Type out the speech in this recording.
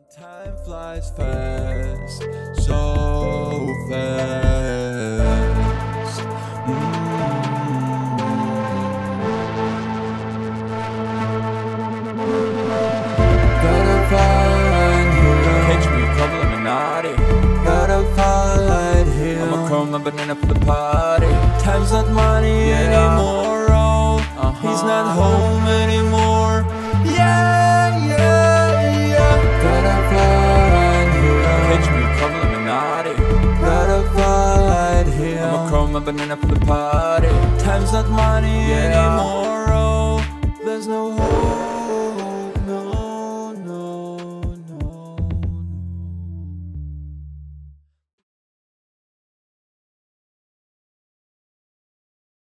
Time flies fast, so fast. Gotta find him. Catch me, couple Illuminati. Gotta find him. I'ma chrome my banana for the party. Time's not money anymore. Oh, he's not home anymore. Yeah, yeah, yeah. Gotta find him. Catch me, couple Illuminati. Gotta find him. I'ma chrome my banana for the party. Time's not money anymore.